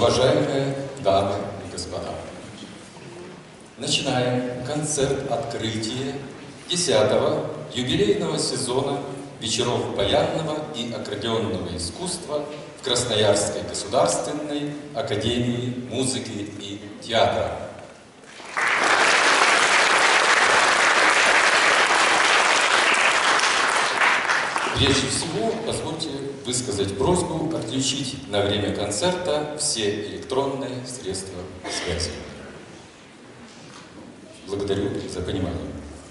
Уважаемые дамы и господа, начинаем концерт открытия 10-го юбилейного сезона вечеров баянного и аккордеонного искусства в Красноярской государственной академии музыки и театра. Прежде всего, позвольте высказать просьбу отключить на время концерта все электронные средства связи. Благодарю за понимание.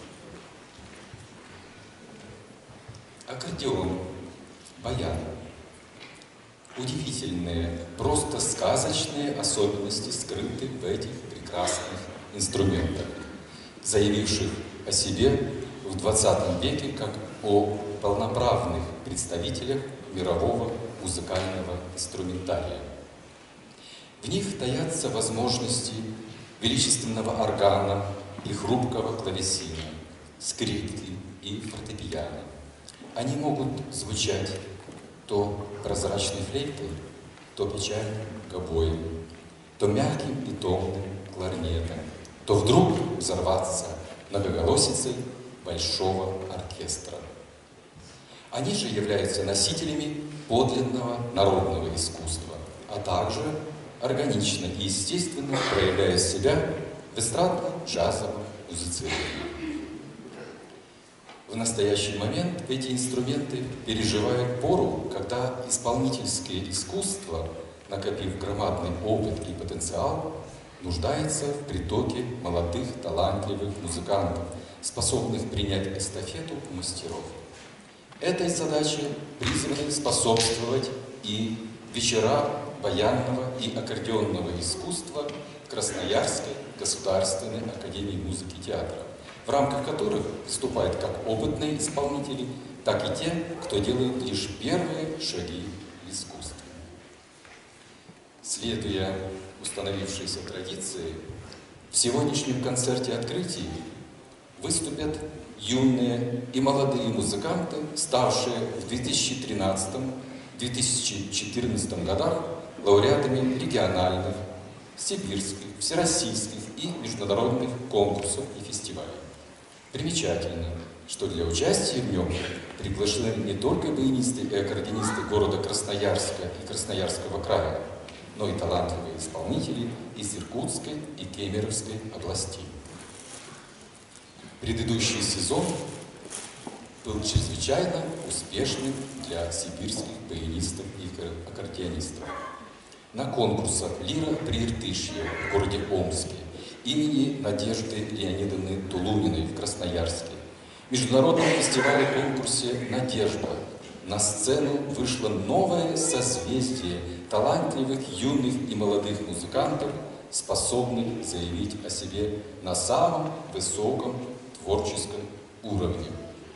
Аккордеон, баян. Удивительные, просто сказочные особенности скрыты в этих прекрасных инструментах, заявивших о себе в 20 веке как о полноправных представителях мирового музыкального инструментария. В них таятся возможности величественного органа и хрупкого клавесина, скрипки и фортепиано. Они могут звучать то прозрачной флейтой, то печальным гобоем, то мягким и томным кларнетом, то вдруг взорваться многоголосицей большого оркестра. Они же являются носителями подлинного народного искусства, а также органично и естественно проявляя себя в эстрадно-джазовом музицировании. В настоящий момент эти инструменты переживают пору, когда исполнительское искусство, накопив громадный опыт и потенциал, нуждается в притоке молодых, талантливых музыкантов, способных принять эстафету мастеров. Этой задаче призваны способствовать и вечера баянного и аккордеонного искусства Красноярской государственной академии музыки и театра, в рамках которых выступают как опытные исполнители, так и те, кто делает лишь первые шаги в искусстве. Следуя установившейся традиции, в сегодняшнем концерте открытия выступят юные и молодые музыканты, ставшие в 2013-2014 годах лауреатами региональных, сибирских, всероссийских и международных конкурсов и фестивалей. Примечательно, что для участия в нем приглашены не только баянисты и аккордеонисты города Красноярска и Красноярского края, но и талантливые исполнители из Иркутской и Кемеровской областей. Предыдущий сезон был чрезвычайно успешным для сибирских баянистов и аккордеонистов. На конкурсах «Лира Прииртышья» в городе Омске, имени Надежды Леонидовны Тулуниной в Красноярске, международном фестивале-конкурсе «Надежда» на сцену вышло новое созвездие талантливых юных и молодых музыкантов, способных заявить о себе на самом высоком творческом уровне.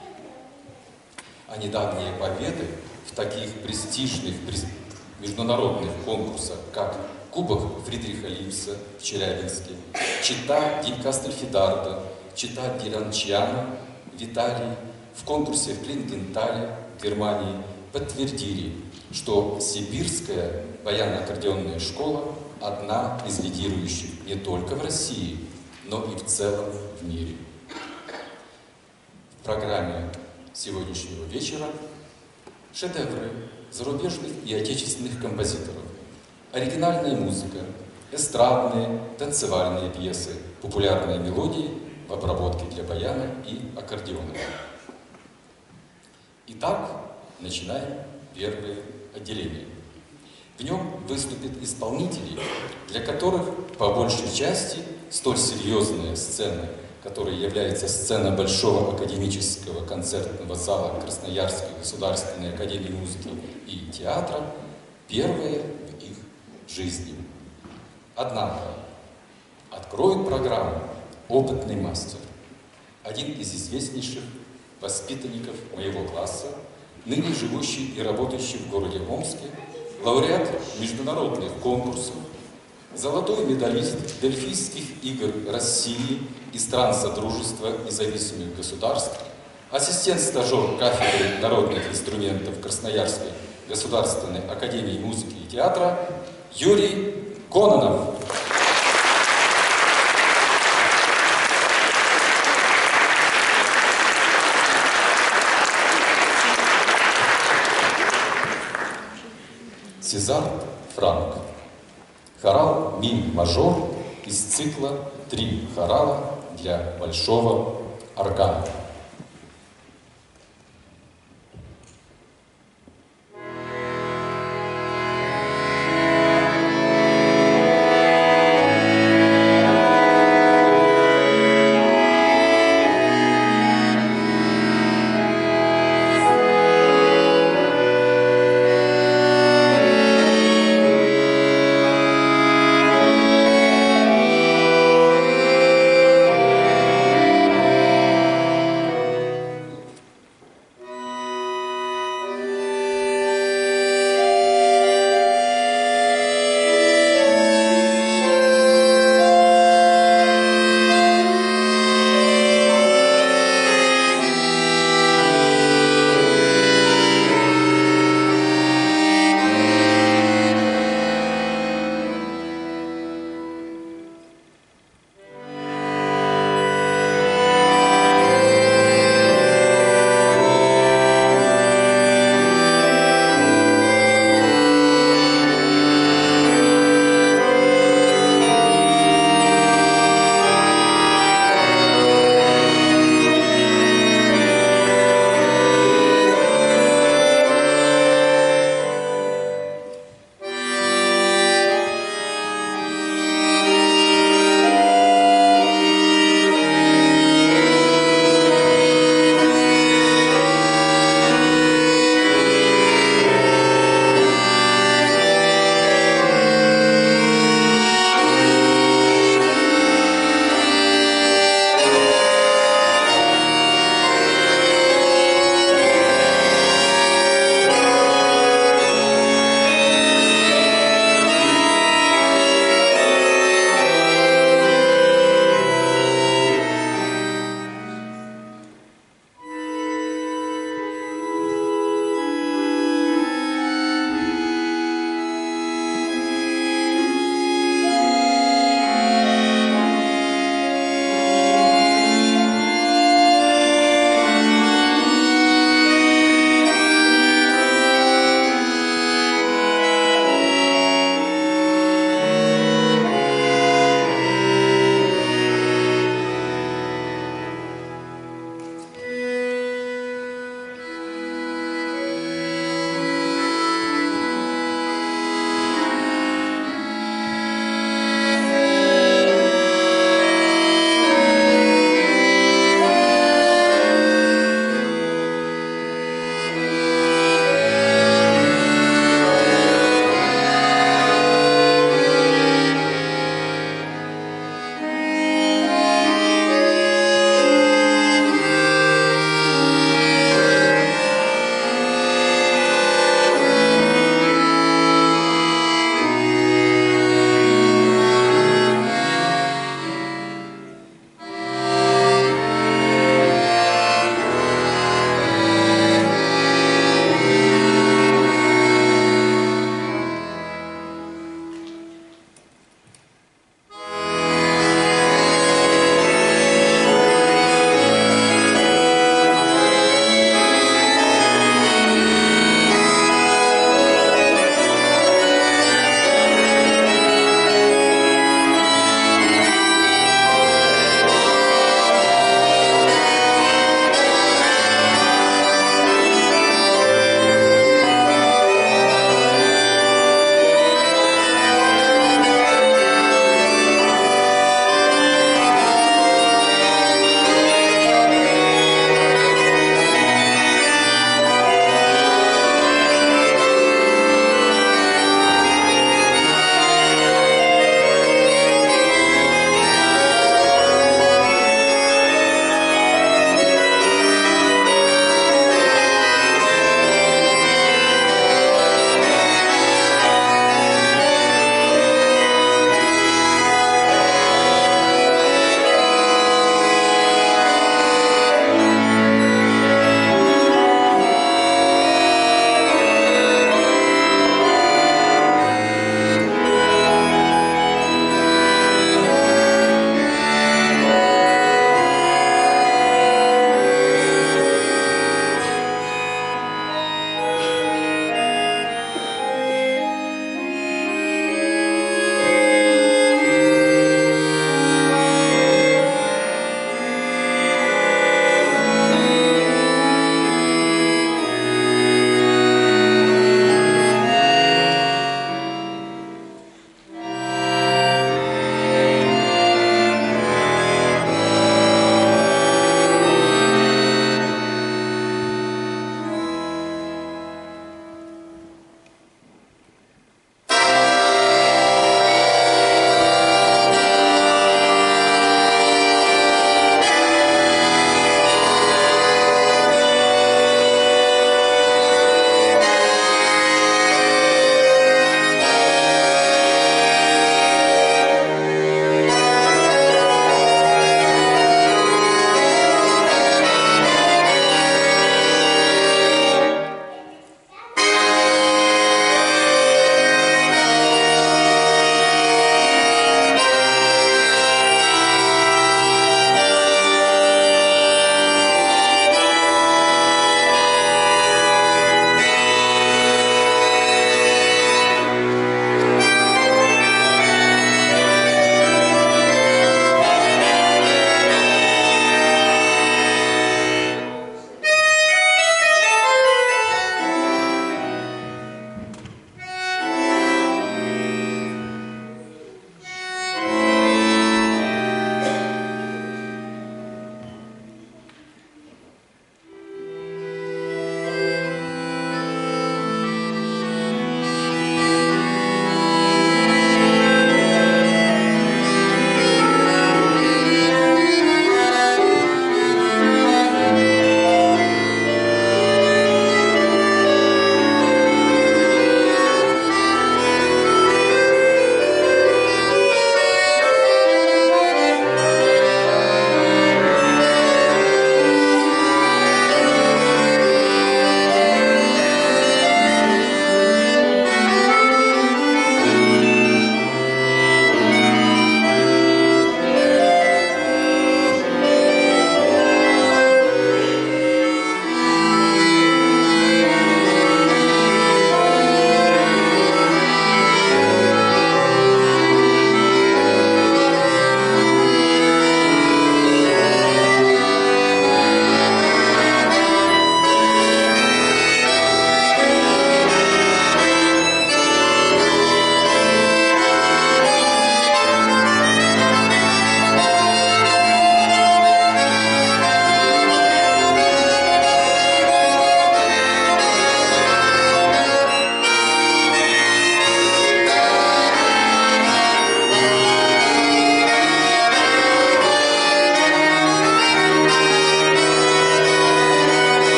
А недавние победы в таких престижных международных конкурсах, как Кубок Фридриха Липса в Челябинске, Чита Ди Кастельфидарда, Чита Ди Ланчиано в Италии, в конкурсе в Клингентале в Германии подтвердили, что сибирская баянно-аккордеонная школа одна из лидирующих не только в России, но и в целом в мире. В программе сегодняшнего вечера шедевры зарубежных и отечественных композиторов, оригинальная музыка, эстрадные, танцевальные пьесы, популярные мелодии в обработке для баяна и аккордеона. Итак, начинаем первое отделение. В нем выступят исполнители, для которых по большей части столь серьезная сцена, которая является сцена Большого академического концертного зала Красноярской государственной академии музыки и театра, первая в их жизни. Однако откроет программу опытный мастер, один из известнейших воспитанников моего класса, ныне живущий и работающий в городе Омске, лауреат международных конкурсов, золотой медалист Дельфийских игр России и стран Содружества независимых государств, ассистент-стажер кафедры народных инструментов Красноярской государственной академии музыки и театра Юрий Кононов. Сезар Франк. Хорал ми-мажор из цикла «Три хорала для большого органа».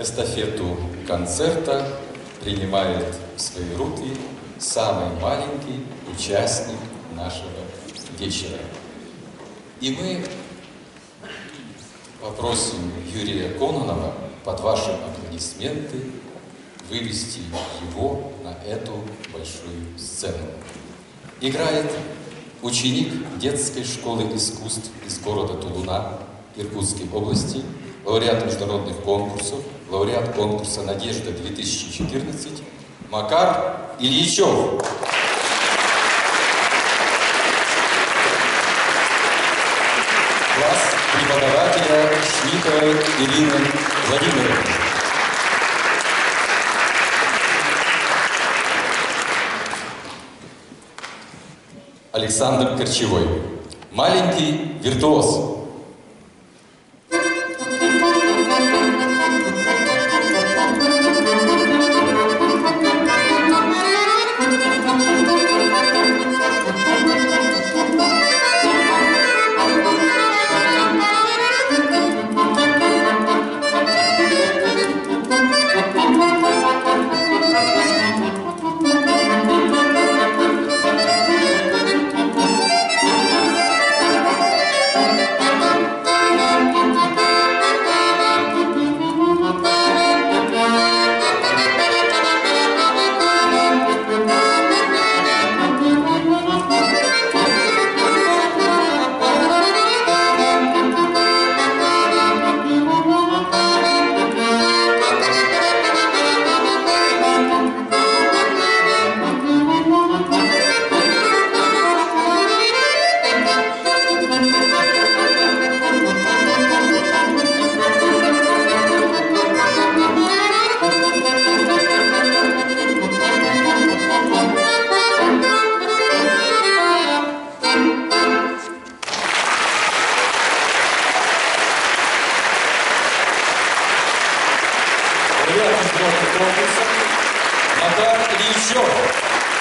эстафету концерта принимает в свои руки самый маленький участник нашего вечера. И мы попросим Юрия Кононова под ваши аплодисменты вывести его на эту большую сцену. Играет ученик детской школы искусств из города Тулуна Иркутской области, лауреат международных конкурсов, лауреат конкурса «Надежда-2014» Макар Ильичев. Класс преподавателя Шмидтовой Ирины Владимировны. Александр Корчевой. Маленький виртуоз. Макар Ильичев.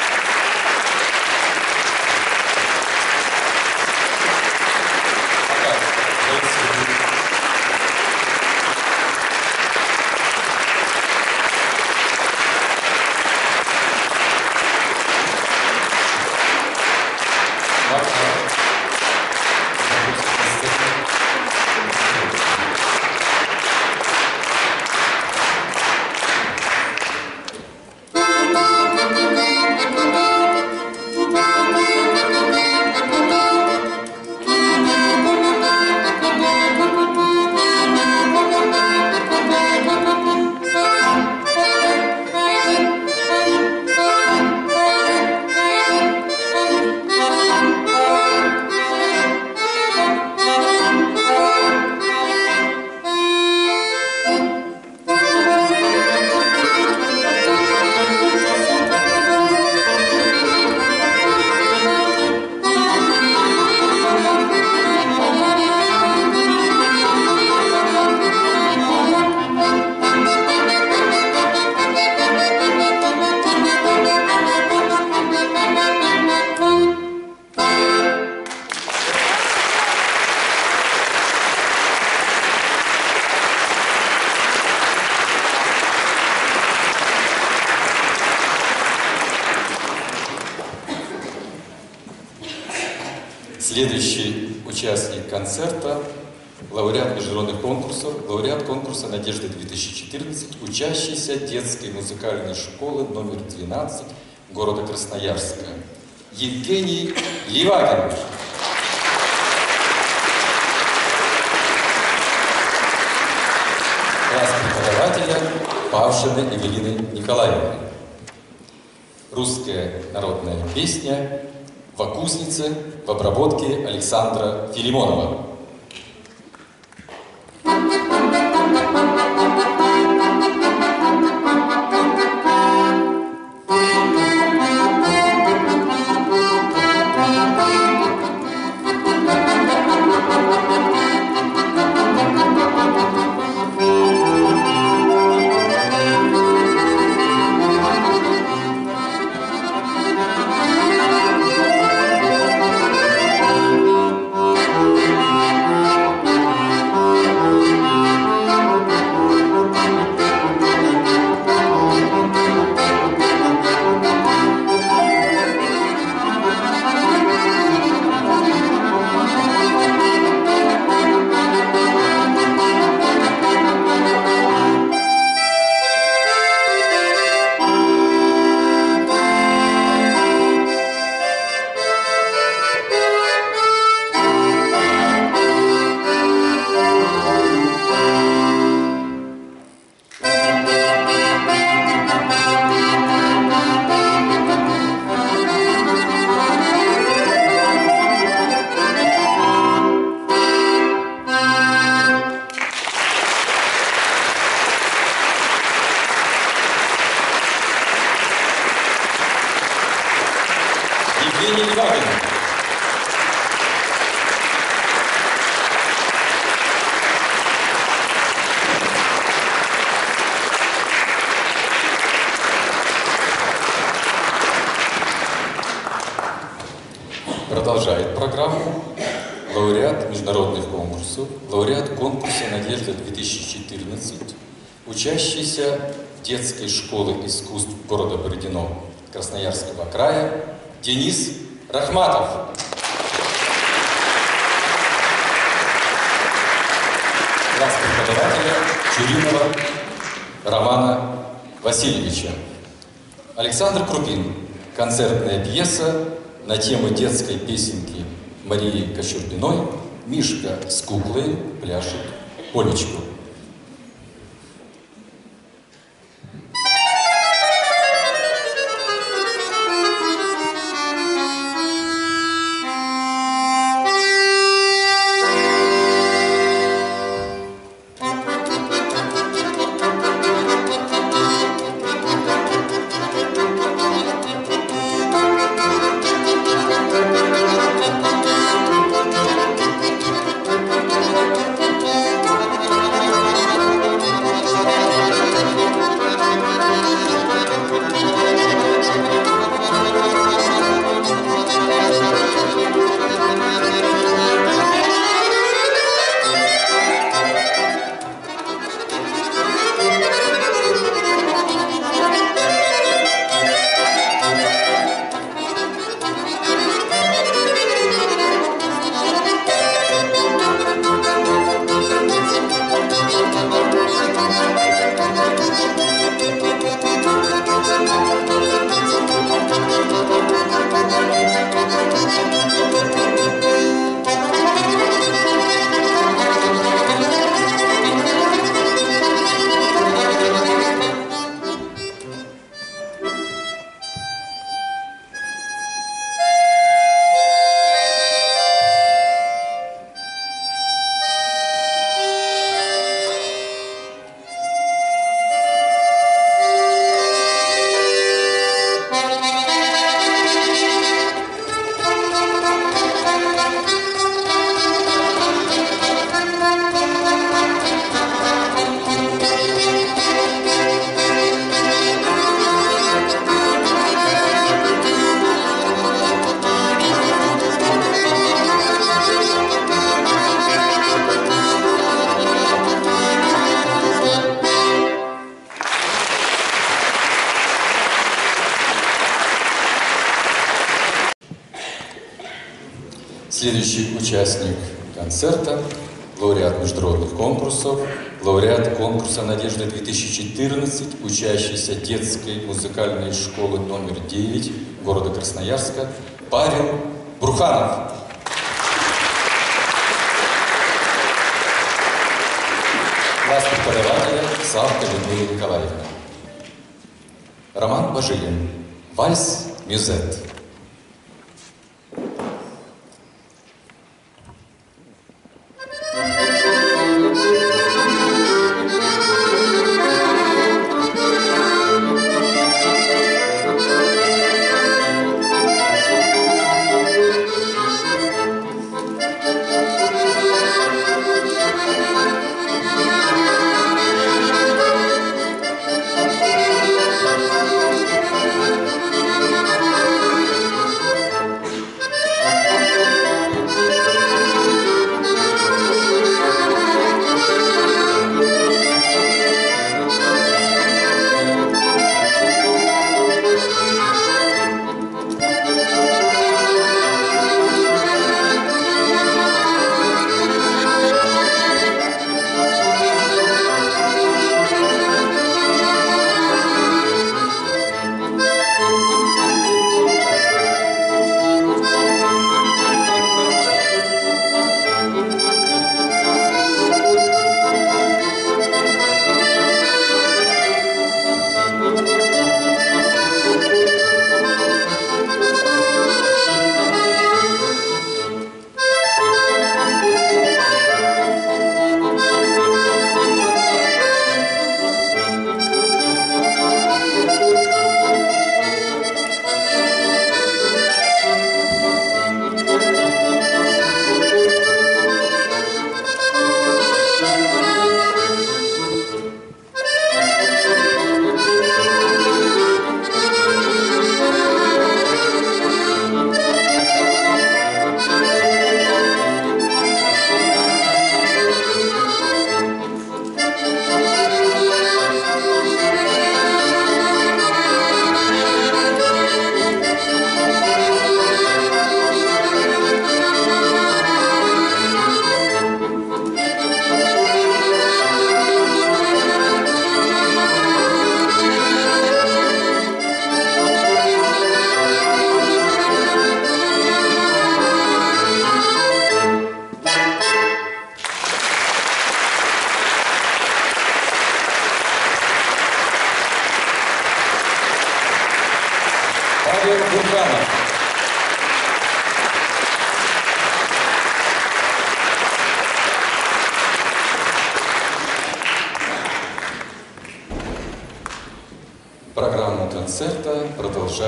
Следующий участник концерта – лауреат международных конкурсов, лауреат конкурса «Надежда-2014», учащийся детской музыкальной школы номер 12 города Красноярска Евгений Ливагин. Класс преподавателя Павшиной Евелины Николаевны. Русская народная песня «Вокусница» в обработке Александра Филимонова. Евгений Левагин. Продолжает программу лауреат международных конкурсов, лауреат конкурса «Надежда-2014», учащийся детской школы искусств города Бородино Красноярского края Денис Рахматов. Класс преподавателя Чуринова Романа Васильевича. Александр Крупин. Концертная пьеса на тему детской песенки Марии Кощербиной «Мишка с куклой пляшет полечку». Следующий участник концерта, лауреат международных конкурсов, лауреат конкурса «Надежда-2014», учащийся детской музыкальной школы номер 9 города Красноярска, Павел Бурханов. Класс преподавателя Савка Людмила Николаевна. Роман Бажилин. Вальс «Мюзет».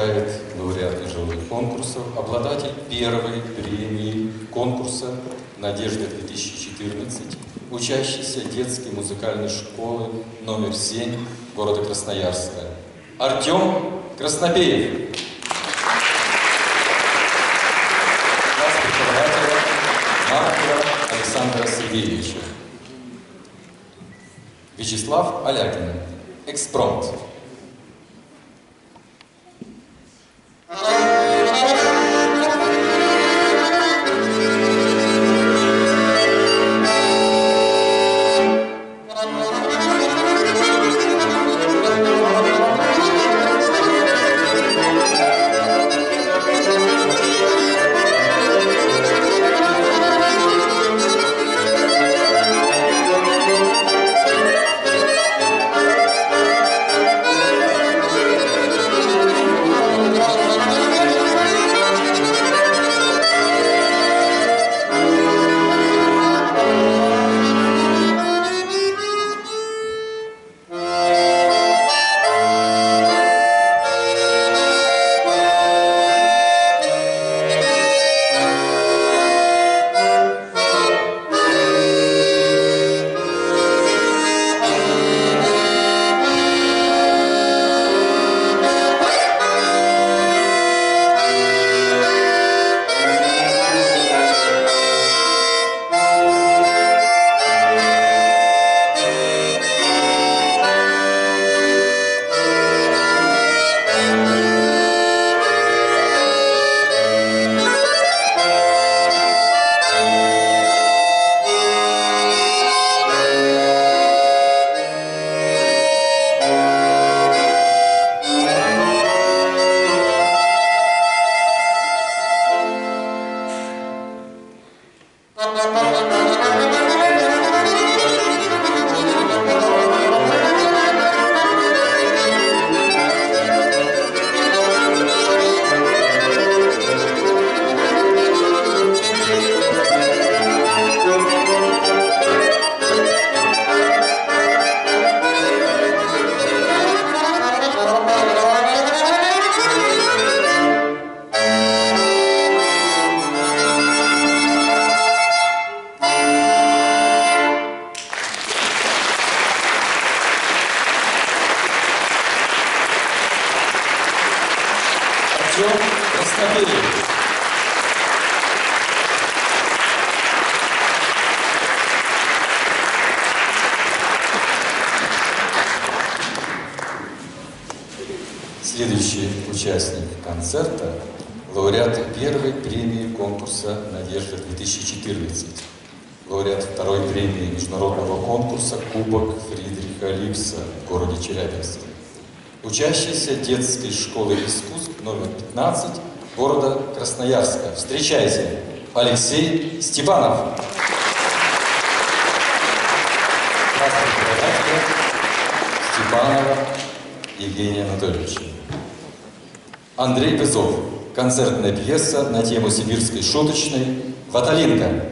приглашает лауреат международных конкурсов, обладатель первой премии конкурса «Надежда-2014», учащийся детской музыкальной школы номер 7 города Красноярска, Артем Краснопеев. Класс преподавателя Маркова Александра Сергеевича. Вячеслав Алякин, экспромт. Следующий участник концерта – лауреат первой премии конкурса «Надежда-2014», лауреат второй премии международного конкурса «Кубок Фридриха Липса» в городе Челябинске, учащийся детской школы искусств номер 15 города Красноярска. Встречайте, Алексей Степанов. Класс преподавателя Степанова Евгения Анатольевича. Андрей Пызов. Концертная пьеса на тему сибирской шуточной «Ваталинка».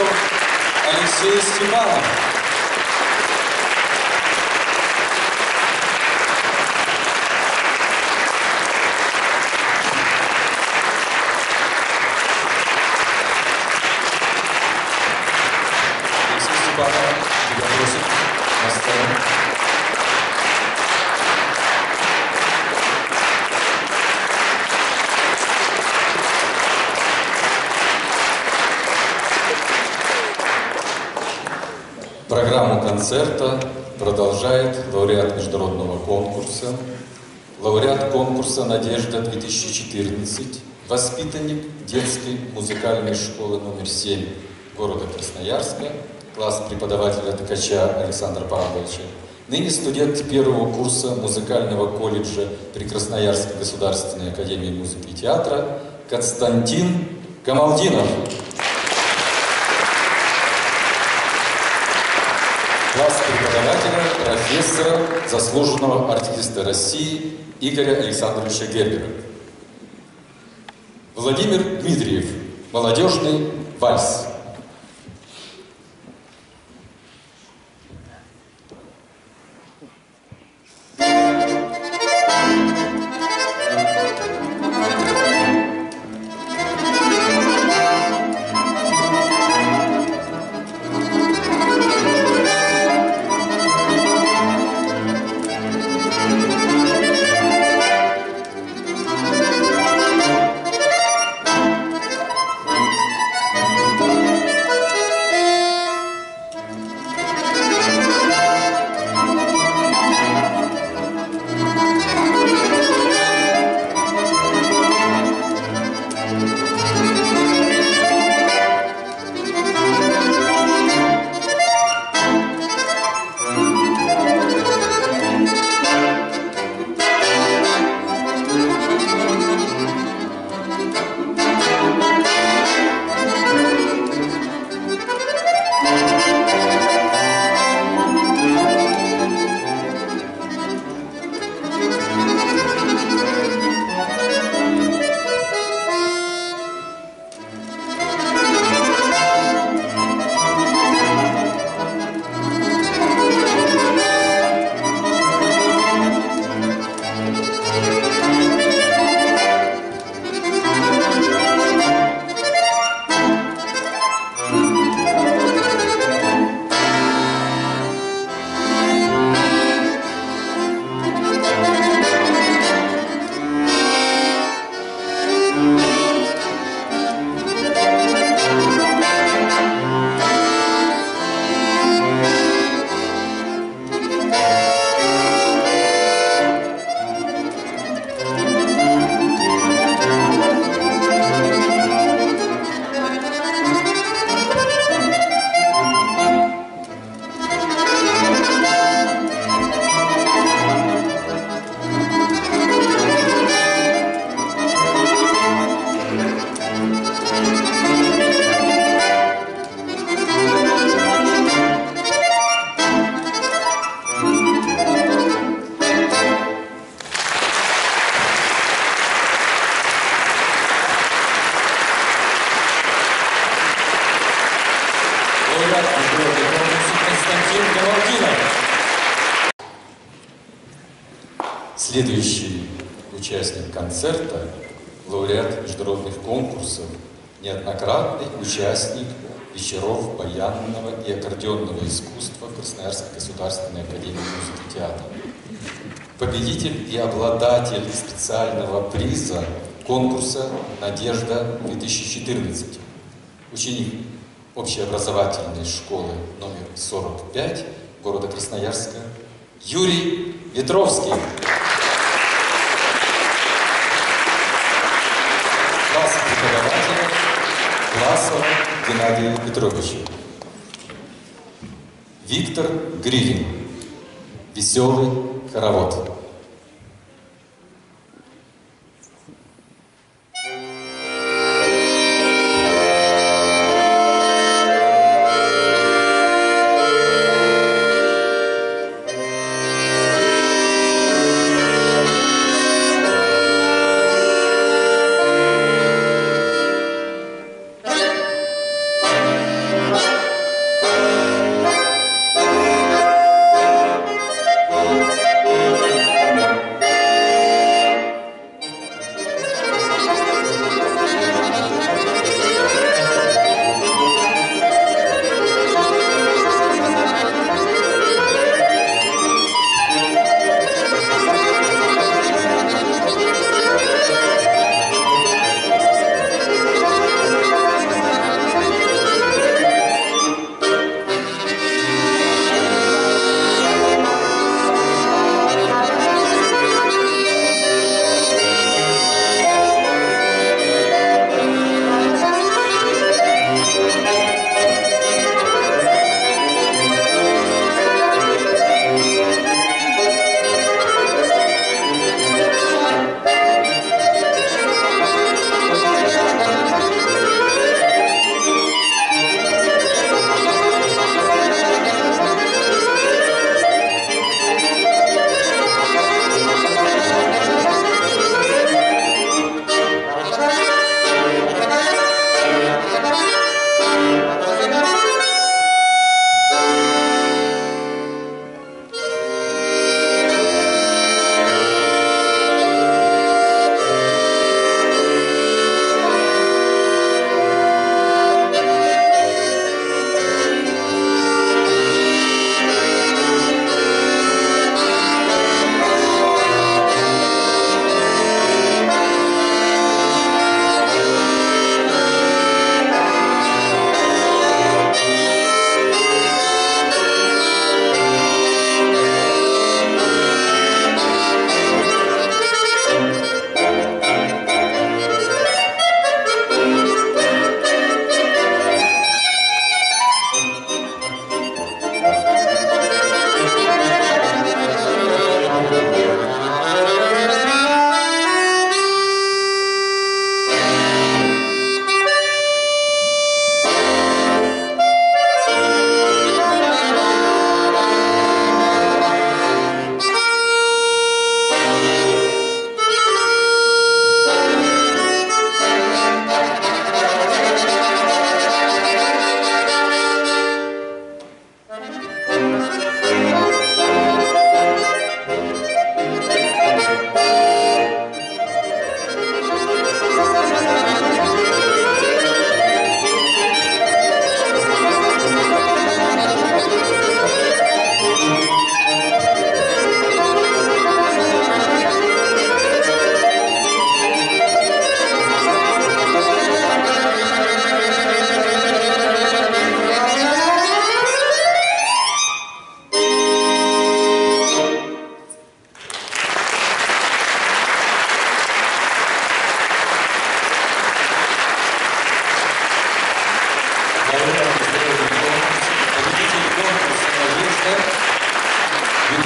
конкурсом Алексей Степанов. Алексей Степанов тебя просит на сцену. Программу концерта продолжает лауреат международного конкурса, лауреат конкурса «Надежда-2014», воспитанник детской музыкальной школы номер 7 города Красноярска, класс преподавателя Ткача Александра Павловича, ныне студент первого курса музыкального колледжа при Красноярской государственной академии музыки и театра Константин Камалдинов. Класс преподавателя, профессора, заслуженного артиста России Игоря Александровича Гербера. Владимир Дмитриев. Молодежный вальс. Константин Камалдинов. Следующий участник концерта, лауреат международных конкурсов, неоднократный участник вечеров баянного и аккордеонного искусства Красноярской государственной академии музыки и театра. Победитель и обладатель специального приза конкурса «Надежда-2014». Ученик общеобразовательной школы номер 45 города Красноярска Юрий Ветровский. Класс преподавателя Власова Геннадия Петровича. Виктор Гривин. Веселый хоровод.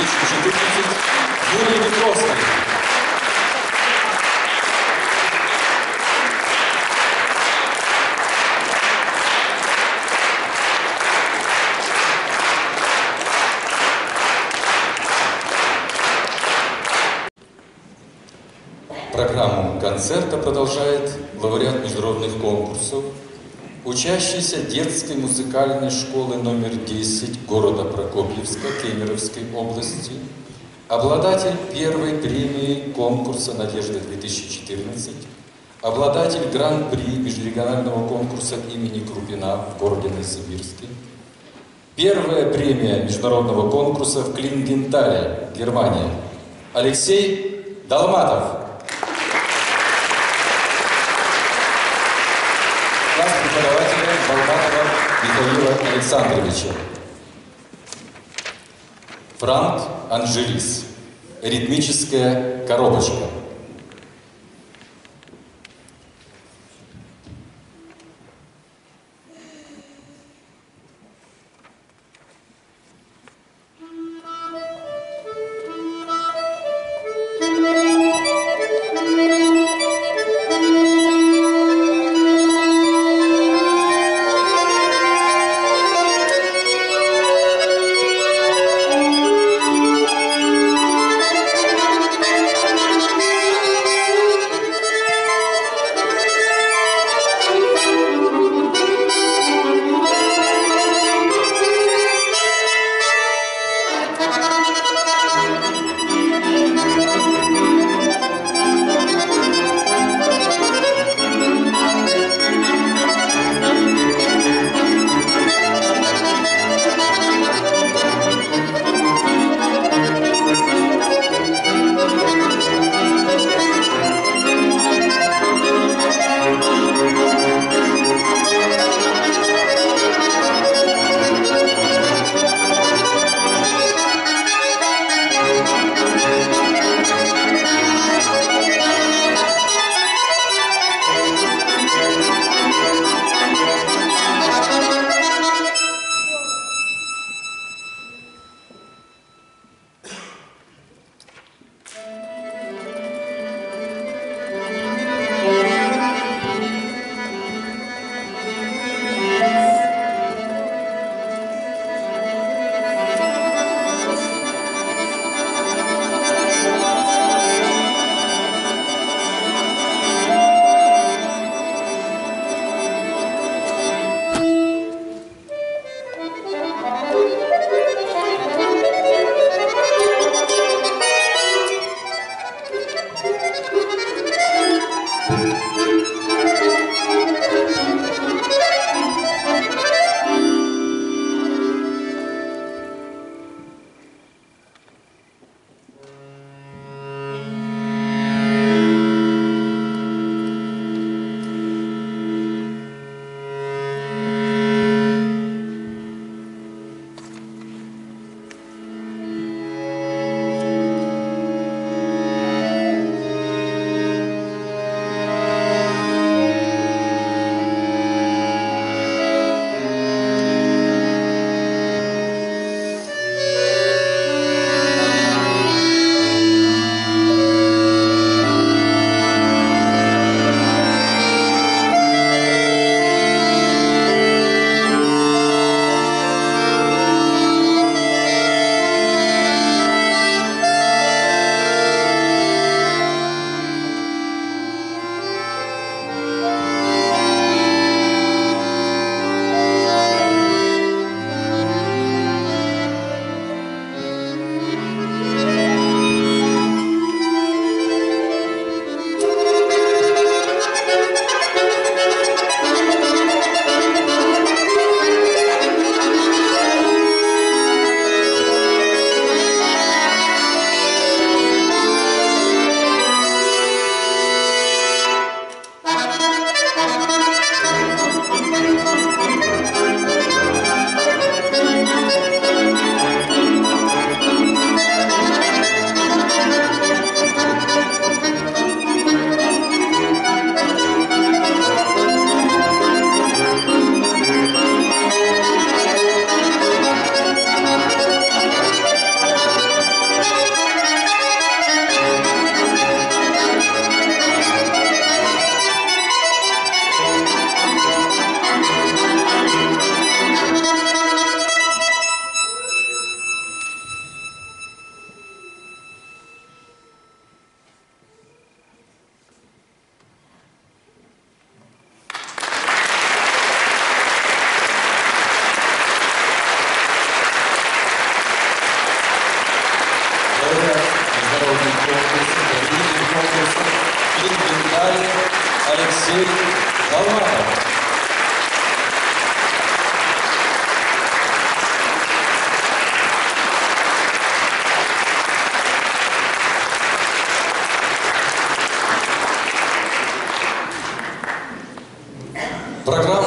2014 Юрий Ветровский. Программу концерта продолжает лауреат международных конкурсов, учащийся детской музыкальной школы номер 10 города Прокопьевска Кемеровской области, обладатель первой премии конкурса «Надежда-2014», обладатель гран-при межрегионального конкурса имени Крупина в городе Новосибирске, первая премия международного конкурса в Клингентале, Германия, Алексей Долматов. Класс преподавателя Долматова Михаила Александровича. Франк Анжелис. Ритмическая коробочка.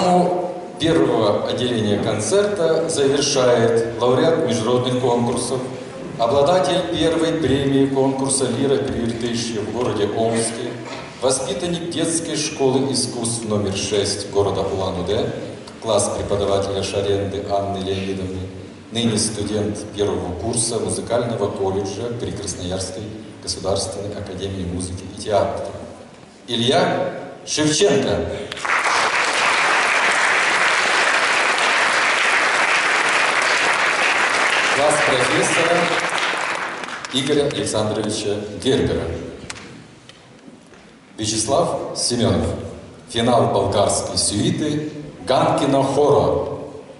Программу первого отделения концерта завершает лауреат международных конкурсов, обладатель первой премии конкурса «Лира Прииртышья» в городе Омске, воспитанник детской школы искусств номер 6 города Улан-Удэ, класс преподавателя Шаренды Анны Леонидовны, ныне студент первого курса музыкального колледжа при Красноярской государственной академии музыки и театра. Илья Шевченко. Класс профессора Игоря Александровича Гербера. Вячеслав Семенов. Финал болгарской сюиты Ганкино хоро.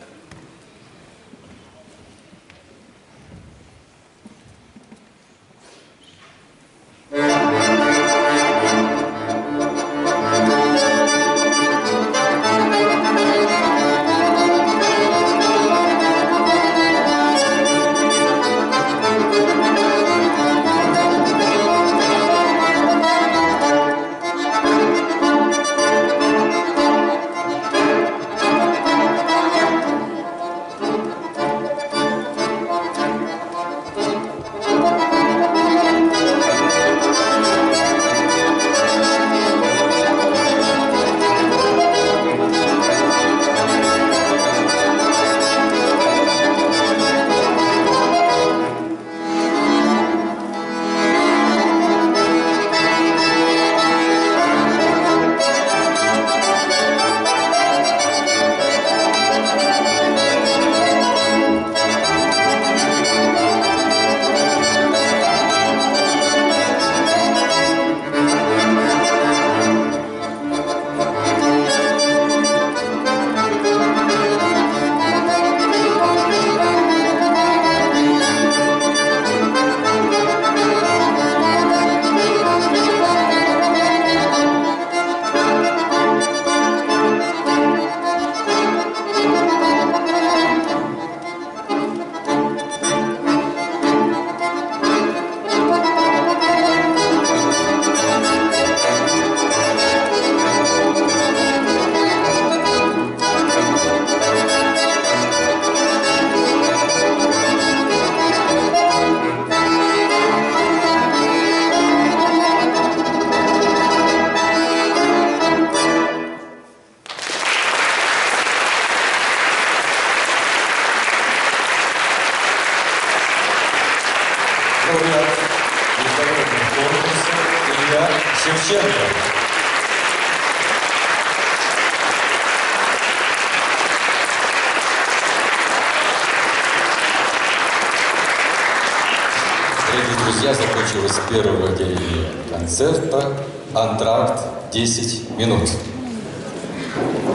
Илья Шевченко. Дорогие друзья, закончилось первое отделение концерта. Антракт 10 минут.